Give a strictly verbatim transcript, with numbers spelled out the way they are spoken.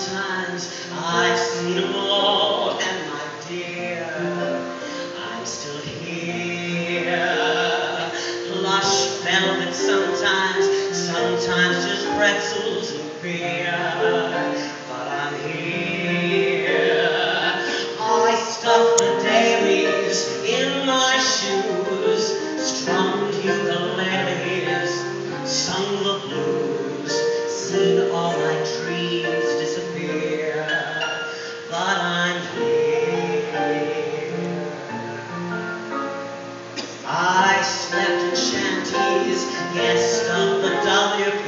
sometimes I've seen them all, and my dear, I'm still here. Plush velvet sometimes, sometimes just pretzels and beer, but I'm here. I stuffed the dailies in my shoes, strummed ukuleles, sung the blues, seen all my dreams disappear, but I'm here. I slept in shanties, guest of the W